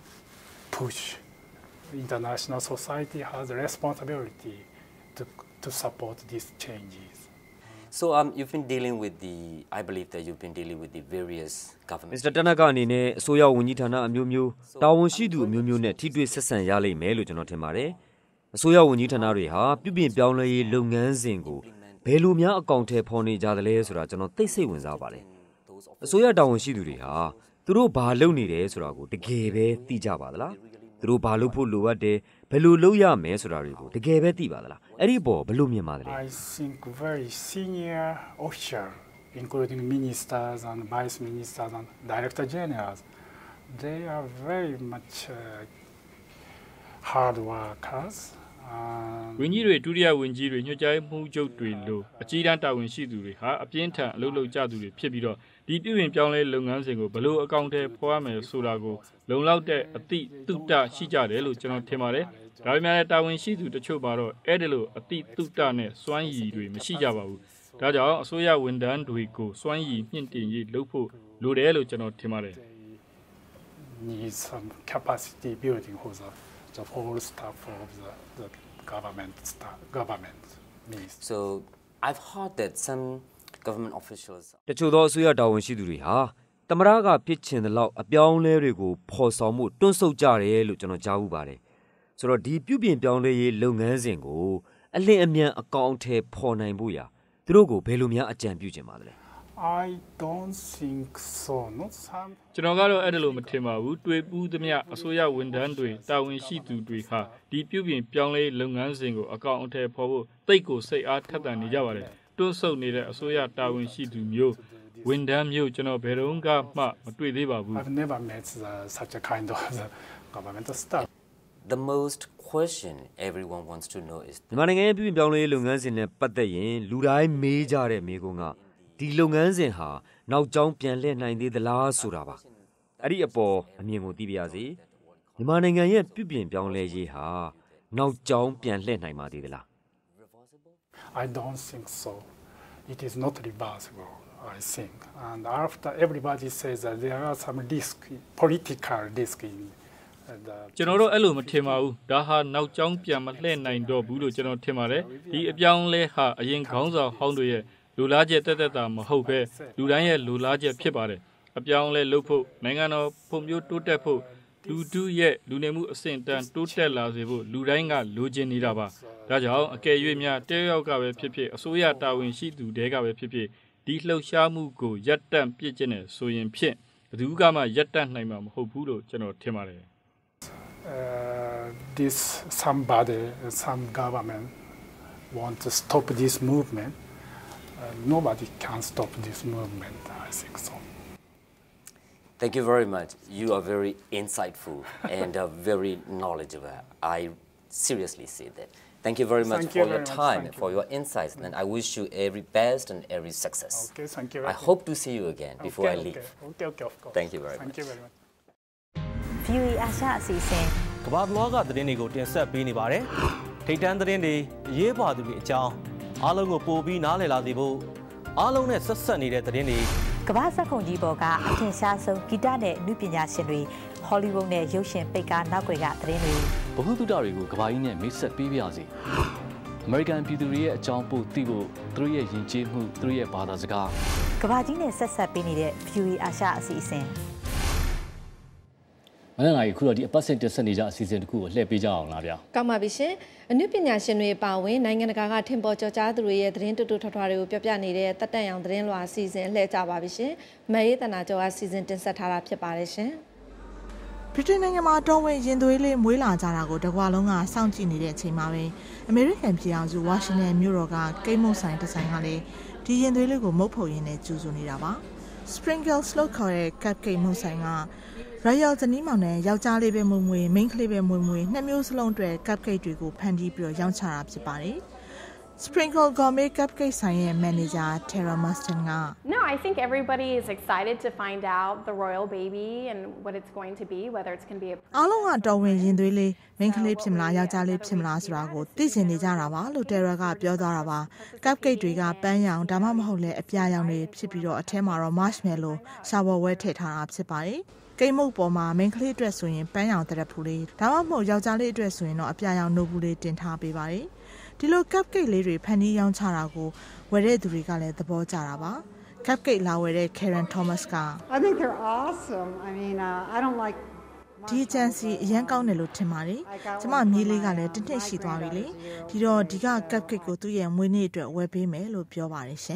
push international society has a responsibility to to support these changes. So um, you've been dealing with the, I believe that you've been dealing with the various governments. Mister Tanaka အနေနဲ့အစိုးရဝန်ကြီးဌာနအမျိုးမျိုးတာဝန်ရှိသူအမျိုးမျိုးနဲ့ထိတွေ့ဆက်ဆံရလိမ့်မယ်လို့ကျွန်တော်ထင်ပါတယ်။အစိုးရဝန်ကြီးဌာနတွေဟာပြုပြင်ပြောင်းလဲရေးလုပ်ငန်းစဉ်ကိုဘယ်လိုများအကောင့်ထဲဖော်နေကြသလဲဆိုတာကျွန်တော်သိစိတ်ဝင်စားပါတယ်။အစိုးရတာဝန်ရှိသူတွေဟာသူတို့ဘာလုပ်နေတယ်ဆိုတာကိုတကယ်ပဲသိကြပါသလား။သူတို့ဘာလုပ်ဖို့လိုအပ်တယ်ဘယ်လိုလုပ်ရမယ်ဆိုတာတွေကိုတကယ်ပဲသိပါသလား။အဲ့ဒီပေါ်ဘယ်လိုမြင်ပါသလဲ I think very senior official including ministers and vice ministers and director generals they are very much uh, hard workers ဝန်ကြီးတွေဒုတိယဝန်ကြီးတွေညွှန်ကြားမှုချုပ်တွေလို့အကြီးတန်းတာဝန်ရှိသူတွေဟာအပြင်းထန်အလုပ်လုပ်ကြသူတွေဖြစ်ပြီးတော့ဒီပြုပြင်ပြောင်းလဲလုပ်ငန်းစဉ်ကိုဘလို့အကောင့်ထဲဖော်ရမယ်ဆိုတာကိုလုံလောက်တဲ့အသည့်တုတရှိကြတယ်လို့ကျွန်တော်ထင်ပါတယ်ဒါပေမဲ့တာဝန်ရှိသူတချို့ပါတော့အဲ့ဒီလိုအသည့်တုတနဲ့စွမ်းရည်တွေမရှိကြပါဘူးဒါကြောင့်အစိုးရဝန်ထမ်းတွေကိုစွမ်းရည်မြင့်တင်ရေးလုပ်ဖို့လိုတယ်လို့ကျွန်တော်ထင်ပါတယ် need some capacity building for the the whole staff of the, the government staff, government needs. So I've heard that some government officials တချို့သောအစိုးရတာဝန်ရှိသူတွေဟာသမရကဖြစ်ချင်တဲ့လောက်အပြောင်းလဲတွေကိုဖော်ဆောင်မှုတွန့်ဆုတ်ကြတယ်လို့ကျွန်တော်ကြားဘူးပါတယ်ဆိုတော့ဒီပြုပြင်ပြောင်းလဲရေးလုပ်ငန်းစဉ်ကိုအလင်းအမြန်အကောင့်ထဲပေါ်နိုင်ဖို့ရာသူတို့ကိုဘယ်လိုများအကြံပြုချင်ပါသလဲ I don't think so. Not some. ကျွန်တော်ကတော့အဲ့ဒါလို့မထင်ပါဘူးတွေ့ပူးသမျှအစိုးရဝန်ထမ်းတွေတာဝန်ရှိသူတွေဟာဒီပြုပြင်ပြောင်းလဲလုပ်ငန်းစဉ်ကိုအကောင့်အထည်ဖော်ဖို့တိတ်ကိုစိတ်အားထက်သန်နေကြပါတယ်တွန်းဆုပ်နေတဲ့အစိုးရတာဝန်ရှိသူမျိုးဝန်ထမ်းမျိုးကျွန်တော်ဘယ်တော့မှမတွေ့သေးပါဘူး I've never met the, such a kind of the governmental staff. The most question everyone wants to know is မြန်မာနိုင်ငံရဲ့ပြည်ပြောင်းလဲလုပ်ငန်းစဉ်နဲ့ပတ်သက်ရင်လူတိုင်းမေးကြတဲ့မေးခွန်းကဒီလုပ်ငန်းစဉ်ဟာနောက်ကျောင်းပြန်လှည့်နိုင်သေးသလားဆိုတာပါအဲ့ဒီအပေါ်အမြင်ကိုသိပါရစေမြန်မာနိုင်ငံရဲ့ပြည်ပြင်ပြောင်းလဲရေးဟာနောက်ကျောင်းပြန်လှည့်နိုင်ပါသေးသလား I don't think so. It is not reversible, I think. And after everybody says that there are some risk, political risk in the ကျွန်တော်တို့အဲ့လိုမထင်ပါဘူးဒါဟာနောက်ကျောင်းပြန်မလှည့်နိုင်တော့ဘူးလို့ကျွန်တော်ထင်ပါတယ်ဒီအပြောင်းလဲဟာအရင်ခေါင်းဆောင်ဟောင်းတွေရဲ့လူလားချက်တက်တက်တာမဟုတ်ပဲလူတိုင်းရဲ့လူလားချက်ဖြစ်ပါတယ်အပြောင်းလဲလုပ်ဖို့နိုင်ငံတော်ဖွံ့ဖြိုးတိုးတက်ဖို့လူထုရဲ့လူနေမှုအဆင့်တန်းတိုးတက်လာစေဖို့လူတိုင်းကလိုချင်နေတာပါဒါကြောင့်အကယ်၍များတဲရောက်ကပဲဖြစ်ဖြစ်အစိုးရတာဝန်ရှိသူတွေကပဲဖြစ်ဖြစ်ဒီလှုပ်ရှားမှုကိုရပ်တန့်ပြစ်ကျင်တဲ့ဆိုရင်ဖြင့်ဘယ်သူကမှရပ်တန့်နိုင်မှာမဟုတ်ဘူးလို့ကျွန်တော်ထင်ပါတယ် Uh, this somebody, some government want to stop this movement. Uh, nobody can stop this movement. I think so. Thank you very much. You are very insightful and uh, very knowledgeable. I seriously say that. Thank you very much Thank for you your very much. time, Thank for you. your insights, and I wish you every best and every success. Okay, thank you. I hope to see you again before okay, I leave. Okay, okay, okay, of course. Thank you very Thank much. you very much. V O A အာရှအစီအစဉ်ကမ္ဘာလောကသတင်းတွေကိုတင်ဆက်ပေးနေပါတယ်ထိတ်တန်းသတင်းတွေအရေးပါသူတွေအကြောင်းအားလုံးကိုပို့ပြီးနားလည်လာစေဖို့အားလုံးနဲ့ဆက်ဆက်နေတဲ့သတင်းတွေကမ္ဘာစက်ခုံကြီးပေါ်ကအထင်ရှားဆုံးဂီတနဲ့နုပညာရှင်တွေဟောလိဝုဒ်နဲ့ရုပ်ရှင်ပိတ်ကားနောက်ွယ်ကသတင်းတွေဗဟုသုတတွေကိုကမ္ဘာကြီးနဲ့မိတ်ဆက်ပေးပါရစေအမေရိကန်ပြည်သူတွေရဲ့အကြောင်းပို့သိဖို့သူတို့ရဲ့ယဉ်ကျေးမှုသူတို့ရဲ့ဘာသာစကားကမ္ဘာကြီးနဲ့ဆက်ဆက်ပေးနေတဲ့ V O A အာရှအစီအစဉ်မနက်နိုင်ခုတော့ဒီအပတ်စဉ်တက်ဆက်နေကြအစီအစဉ်တစ်ခုကိုလှည့်ပေးကြအောင်လားဗျာကောင်းပါပြီရှင်အနုပညာရှင်တွေပါဝင်နိုင်ငံတကာကထင်ပေါ်ကျော်ကြားသူတွေရဲ့သတင်းတူတူထွားထွားတွေကိုပြောပြနေတဲ့တက်တန့်ရောင်သတင်းလွှာအစီအစဉ်လှည့်ကြပါပြီရှင်မအေးတနာကျော်အစီအစဉ်တင်ဆက်ထားတာဖြစ်ပါတယ်ရှင်ဗြိတိန်နိုင်ငံမှာတော်ဝင်ရင်သွေးလေးမွေးလာကြတာကိုတကွာလုံးကစောင့်ကြည့်နေတဲ့အချိန်မှာပဲအမေရိကန်ပြည်အောင်စုဝါရှင်တန်မြို့တော်ကကိတ်မုတ်ဆိုင်တစ်ဆိုင်ကလည်းဒီရင်သွေးလေးကိုမုတ်ဖုံရင်းနဲ့ကျူးစွနေတာပါ Sprinkles လို့ခေါ်တဲ့ cupcake မုတ်ဆိုင်က Royal ဇနီးမောင်နဲ့ယောက်ျားလေးပဲမွေးမွေး main ကလေးပဲမွေးမွေးနှစ်မျိုးစလုံးအတွက် cupcake တွေကိုဖန်တီးပြီးတော့ရောင်းချတာဖြစ်ပါတယ် Sprinkle Gourmet Cupcake ဆိုင်ရဲ့ manager Tara Muston က No, I think everybody is excited to find out the royal baby and what it's going to be, whether it's going to be a အားလုံးကတော်ဝင်ရင်သွေးလေး main ကလေးဖြစ်မလားယောက်ျားလေးဖြစ်မလားဆိုတာကိုသိချင်နေကြတာပါလို့ Tara ကပြောသွားတာပါ Cupcake တွေကပန်းရောင်ဒါမှမဟုတ်လည်းအပြာရောင်တွေဖြစ်ပြီးတော့အထဲမှာတော့ marshmallow ရှာဝဝဲထည့်ထားတာဖြစ်ပါတယ်ကိတ်မုတ်ပေါ်မှာ main ကလေးအတွက်ဆိုရင်ပန်းရောင်တရက်ဖူးလေးဒါမှမဟုတ်ယောက်ျားလေးအတွက်ဆိုရင်တော့အပြာရောင်နိုးဘူးလေးတင်ထားပေးပါတယ်ဒီလို cupcake လေးတွေဖန်တီးရောင်းချတာကိုဝယ်တဲ့သူတွေကလည်းသဘောကျတာပါ cupcake လာဝယ်တဲ့ Karen Thomas က I think they're awesome. I mean, uh, I don't like ဒီချန်စီအရင်ကောင်းတယ်လို့ထင်ပါတယ်ကျမမြေးလေးကလည်းတနှစ်ရှိသွားပြီလေဒီတော့ဒီက cupcake ကိုသူ့ရဲ့မွေးနေ့အတွက်ဝယ်ပေးမယ်လို့ပြောပါတယ်ရှင်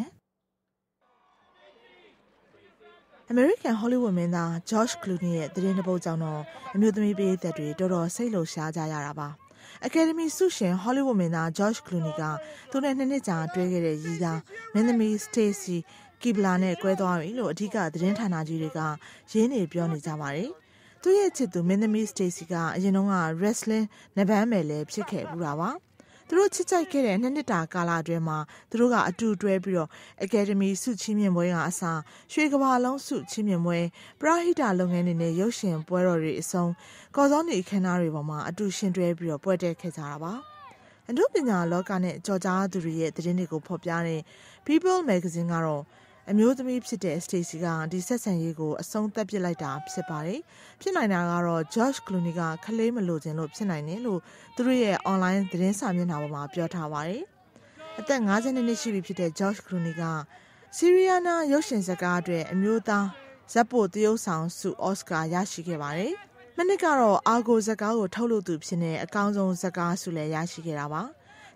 American Hollywood မင်းသား George Clooney ရဲ့သတင်းတစ်ပုဒ်ကြောင့်တော့အမျိုးသမီးပြည်သက်တွေတော်တော်စိတ်လှုပ်ရှားကြရတာပါ Academy ဆုရှင် Hollywood မင်းသား George Clooney ကသူနဲ့နှစ်နှစ်ကြာတွဲခဲ့တဲ့ရည်သားမင်းသမီး Stacy Kibla နဲ့ကွဲသွားပြီလို့အဓိကသတင်းဌာနကြီးတွေကရင်းနေပြောနေကြပါတယ်သူရဲ့ချစ်သူမင်းသမီး Stacy ကအရင်က wrestling နဘန်းမယ်လည်းဖြစ်ခဲ့ဘူးတာပါသူတို့ချစ်ကြိုက်ခဲ့တဲ့နှစ်နှစ်တာကာလအတွင်းမှာသူတို့ကအတူတွဲပြီးတော့ Academy ဆုချီးမြှင့်ပွဲကအစားရွှေကမ္ဘာလုံးဆုချီးမြှင့်ပွဲပရဟိတလုပ်ငန်းတွေနဲ့ရုပ်ရှင်ပွဲတော်တွေအစုံကော်စောနေအခမ်းအနားတွေပေါ်မှာအတူရှင်တွဲပြီးတော့ပွဲတက်ခဲ့ကြတာပါအနုပညာလောကနဲ့ကြော်ကြားသူတွေရဲ့သတင်းတွေကိုဖော်ပြတဲ့ People Magazine ကတော့အမျိုးသမီးဖြစ်တဲ့ Stacy ကဒီဆက်ဆံရေးကိုအဆုံးသတ်ပစ်လိုက်တာဖြစ်ပါတယ်။ဖြစ်နိုင်တာကတော့ George Clooney ကခလေးမလို့ခြင်းလို့ဖြစ်နိုင်တယ်လို့သူတို့ရဲ့ online သတင်းစာမျက်နှာပေါ်မှာပြောထားပါတယ်။အသက်၅၂နှစ်ရှိပြီဖြစ်တဲ့ George Clooney က Syriana ရုပ်ရှင်ဇာတ်ကားအတွက်အမျိုးသားဇက်ပိုတရုပ်ဆောင်ဆု Oscar ရရှိခဲ့ပါတယ်။မနစ်ကတော့အာဂိုဇာတ်ကားကိုထုတ်လုပ်သူဖြစ်နေအကောင်းဆုံးဇာတ်ကားဆုလည်းရရှိခဲ့တာပါ။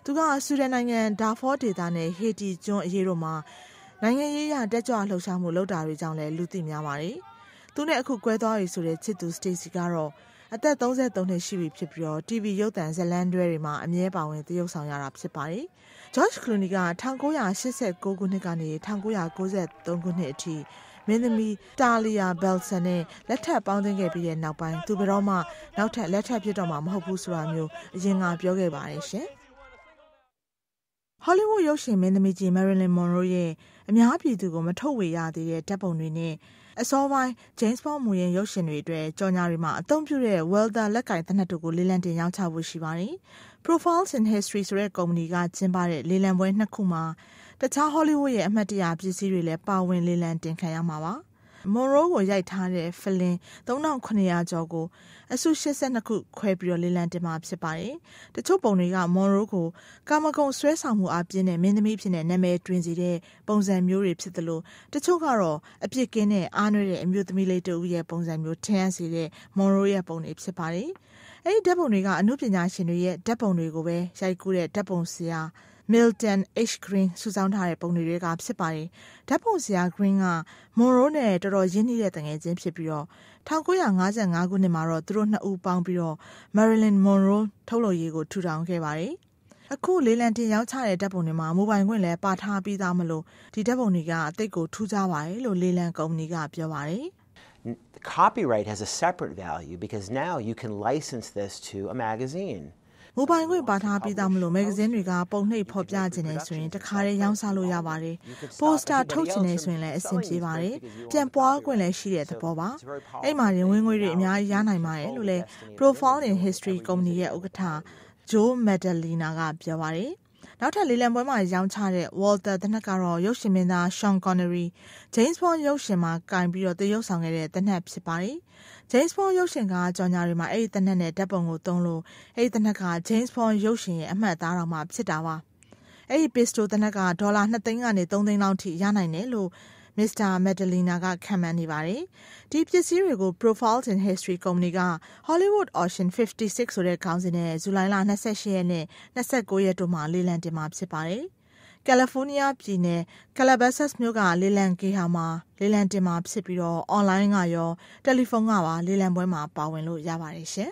သူကဆူဒန်နိုင်ငံဒါဖောဒေသနဲ့ဟေတီကျွန်းအရေးတို့မှာနိုင်ငံရေးရတက်ကြွလှုပ်ရှားမှုလုပ်တာတွေကြောင့်လည်းလူသိများပါတယ်။သူနဲ့အခုကွဲသွားပြီဆိုတဲ့ချစ်သူစတေစီကတော့အသက်သုံးဆယ်သုံးနှစ်ရှိပြီဖြစ်ပြီးတော့ တီဗီ ရုပ်သံဇာတ်လမ်းတွဲတွေမှာအမြဲပါဝင်သရုပ်ဆောင်ရတာဖြစ်ပါတယ်။ George Clooney က၁၉၈၉ခုနှစ်ကနေ၁၉၉၃ခုနှစ်အထိမင်းသမီးတာလီယာဘယ်ဆန်နဲ့လက်ထပ်ပေါင်းသင်းခဲ့ပြီးတဲ့နောက်ပိုင်းသူဘယ်တော့မှနောက်ထပ်လက်ထပ်ဖြစ်တော့မှာမဟုတ်ဘူးဆိုတာမျိုးအရင်ကပြောခဲ့ပါတယ်ရှင်။ Hollywood ရုပ်ရှင်မင်းသမီးကြီး Marilyn Monroe ရဲ့အများပြည်သူကိုမထုတ်ဝေရသေးတဲ့ဓာတ်ပုံတွေနဲ့အစောပိုင်း James Bond မူရင်းရုပ်ရှင်တွေအတွက်ကြော်ညာတွေမှာအသုံးပြုတဲ့ Welder လက်ကင်သေနတ်တို့ကိုလေလံတင်ရောင်းချဖို့ရှိပါတယ်။ Profiles in History ဆိုတဲ့ကုမ္ပဏီကကျင်းပတဲ့လေလံပွဲနှစ်ခုမှာတခြား Hollywood ရဲ့အမှတ်တရပစ္စည်းတွေလည်းပါဝင်လေလံတင်ခံရမှာပါ။ Monroe ကိုရိုက်ထားတဲ့ဖလင်သုံးထောင်ခုနှစ်ရာကျော်ကိုအစုရှစ်ဆယ့်နှစ်ခုခွဲပြီးတော့လေလံတင်မှာဖြစ်ပါတယ်။တချို့ပုံတွေက Monroe ကိုကာမဂုဏ်ဆွဲဆောင်မှုအပြင်းနဲ့မင်းသမီးဖြစ်တဲ့နာမည်တွင်စီတဲ့ပုံစံမျိုးတွေဖြစ်သလိုတချို့ကတော့အပြစ်ကင်းတဲ့အားနွဲ့တဲ့အမျိုးသမီးလေးတူရဲ့ပုံစံမျိုးထင်ရစေတဲ့ Monroe ရဲ့ပုံတွေဖြစ်ပါတယ်။အဲဒီဓာတ်ပုံတွေကအမှုပညာရှင်တွေရဲ့ဓာတ်ပုံတွေကိုပဲရိုက်ကူးတဲ့ဓာတ်ပုံဆရာMilton H. Green စုဆောင်းထားတဲ့ပုံတွေကဖြစ်ပါတယ်။ဓာတ်ပုံဆရာ Green က Monroe နဲ့တော်တော်ရင်းနှီးတဲ့တငယ်ချင်းဖြစ်ပြီးတော့၁၉၅၅ခုနှစ်မှာတော့သူတို့နှစ်ဦးပေါင်းပြီးတော့ Marilyn Monroe ထုတ်လုပ်ရေးကိုထူထောင်ခဲ့ပါတယ်။အခုလေလံတင်ရောင်းချတဲ့ဓာတ်ပုံတွေမှာမိုဘိုင်ခွင့်လည်းပါထားပြီးသားမလို့ဒီဓာတ်ပုံတွေကအသိကိုထူးခြားပါတယ်လို့လေလံကုမ္ပဏီကပြောပါတယ်။ Copyright has a separate value because now you can license this to a magazine. မိုဘိုင်ခွင့်ပါထားပြီးသားမလို့မဂ္ဂဇင်းတွေကပုံနှိပ်ဖော်ပြခြင်းနဲ့ဆိုရင်တခါတည်းရောင်းစားလို့ရပါတယ်။ပိုစတာထုတ်ခြင်းနဲ့ဆိုရင်လည်းအဆင်ပြေပါတယ်။ပြန်ပွားခွင့်လည်းရှိတဲ့သဘောပါ။အဲ့မှာရင်ဝင်ငွေတွေအများကြီးရနိုင်ပါတယ်လို့လည်း Profile in History ကုမ္ပဏီရဲ့ဥက္ကဋ္ဌ Joe Madalena ကပြောပါတယ်။နောက်ထပ်လေလံပွဲမှာရောင်းချတဲ့ Walter သေနတ်ကတော့ရုပ်ရှင်မင်းသား Sean Connery James Bond ရုပ်ရှင်မှာကင်ပြီးတော့သရုပ်ဆောင်ခဲ့တဲ့သေနတ်ဖြစ်ပါတယ်။ James Bond ရုပ်ရှင်ကကြော်ညာတွေမှာအဲ့ဒီသေနတ်နဲ့ဓာတ်ပုံကိုသုံးလို့အဲ့ဒီသေနတ်က James Bond ရုပ်ရှင်ရဲ့အမှတ်အသားတော်မှာဖြစ်တာပါ။အဲ့ဒီ pistol သေနတ်ကဒေါ်လာနှစ်သိန်းကနေသုံးသိန်းလောက်ထိရနိုင်တယ်လို့ Mister Madalena ကခန့်မှန်းနေပါတယ်။ဒီပစ္စည်းတွေကို Profiles in History ကုမ္ပဏီက Hollywood Auction fifty-six ဆိုတဲ့ခေါင်းစဉ်နဲ့ဇူလိုင်လ၂၈ရက်နဲ့၂၉ရက်တို့မှာလေလံတင်မှာဖြစ်ပါတယ်။ California ပြည်နယ် Calabasas မြို့ကလေလံကေဟာမှာလေလံတင်မှာဖြစ်ပြီးတော့ online ကရောတယ်လီဖုန်းကပါလေလံပွဲမှာပါဝင်လို့ရပါတယ်ရှင်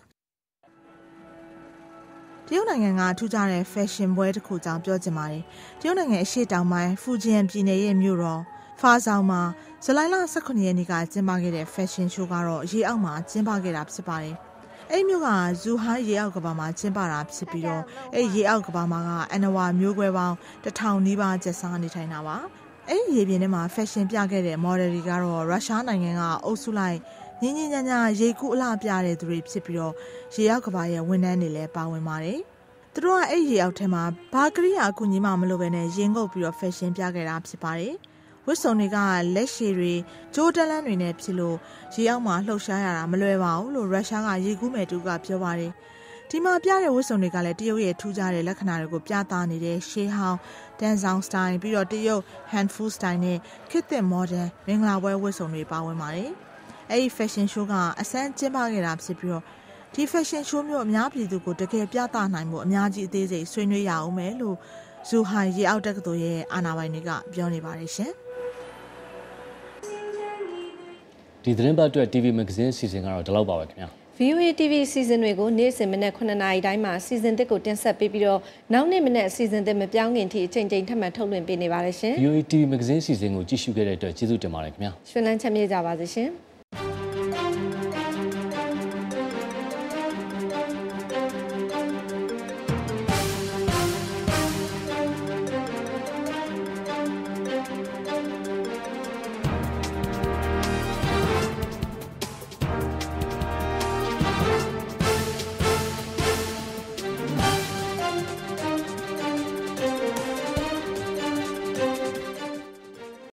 ။တရုတ်နိုင်ငံကထူးခြားတဲ့ fashion ပွဲတစ်ခုကြောင့်ပြောချင်ပါတယ်။တရုတ်နိုင်ငံအရှေ့တောင်ပိုင်းဖူဂျီယန်ပြည်နယ်ရဲ့မြို့တော်ဖာဆောင်မှာဇူလိုင်လ၁၇ရက်နေ့ကကျင်းပခဲ့တဲ့ fashion show ကတော့ရေအောက်မှာကျင်းပခဲ့တာဖြစ်ပါတယ်။အဲ့မြို့ကဇူဟိုင်းရေအောက်ကဘာမှာကျင်းပတာဖြစ်ပြီးတော့အဲ့ရေအောက်ကဘာမှာကအန်နဝါမျိုးကွဲပေါင်းတစ်ထောင်နီးပါးကျက်စားနေထိုင်တာပါ။အဲ့ရေပြင်ထဲမှာ fashion ပြခဲ့တဲ့ model တွေကတော့ရုရှားနိုင်ငံကအုပ်စုလိုက်ညင်ညင်ညာညာရေကူးအလှပြတဲ့သူတွေဖြစ်ပြီးတော့ရေအောက်ကဘာရဲ့ဝန်ထမ်းတွေလည်းပါဝင်ပါတယ်။သူတို့ကအဲ့ရေအောက်ထဲမှာဘာကရိယာအကူအညီမှမလိုဘဲနဲ့ရင်ငုပ်ပြီးတော့ fashion ပြခဲ့တာဖြစ်ပါတယ်။ဝတ်စုံတွေကလက်ရှည်တွေဂျိုးတလန်းတွေနဲ့ဖြစ်လို့ရေအောက်မှာလှုပ်ရှားရတာမလွယ်ပါဘူးလို့ရုရှားကရေကူးမဲ့တူကပြောပါတယ်။ဒီမှာပြတဲ့ဝတ်စုံတွေကလည်းတရုတ်ရဲ့ထူးခြားတဲ့လက္ခဏာတွေကိုပြသနေတဲ့ရှေးဟောင်းဒန်ဆောင်စတိုင်ပြီးတော့တရုတ် handful style နဲ့ခေတ်သစ် modern မင်္ဂလာပွဲဝတ်စုံတွေပါဝင်ပါတယ်။အဲဒီ fashion show ကအစမ်းကျင်းပခဲ့တာဖြစ်ပြီးတော့ဒီ fashion show မျိုးအများပြည်သူကိုတကယ်ပြသနိုင်မှုအများကြီးအသေးစိတ်ဆွေးနွေးရအောင်မယ်လို့ဇူဟိုင်ရေအောက်တက္ကသိုလ်ရဲ့အာဏာပိုင်တွေကပြောနေပါတယ်ရှင်။ဒီသတင်းပတ်အတွက် တီဗီ magazine စီစဉ်ကတော့ဒီလောက်ပါပဲခင်ဗျာ V O A တီဗီ စီစဉ်တွေကိုနေ့စဉ်မနက်ခုနှစ်နာရီတိုင်းမှာစီစဉ်သစ်ကိုတင်ဆက်ပေးပြီးတော့နောက်နေ့မနက်စီစဉ်သစ်မပြောင်းခင်ထိအချိန်ချင်းထပ်မံထုတ်လွှင့်ပေးနေပါတယ်ရှင် V O A တီဗီ magazine စီစဉ်ကိုကြည့်ရှုခဲ့တဲ့အတွက်ကျေးဇူးတင်ပါတယ်ခင်ဗျာရှင်လန်းချမ်းမြေ့ကြပါစေရှင်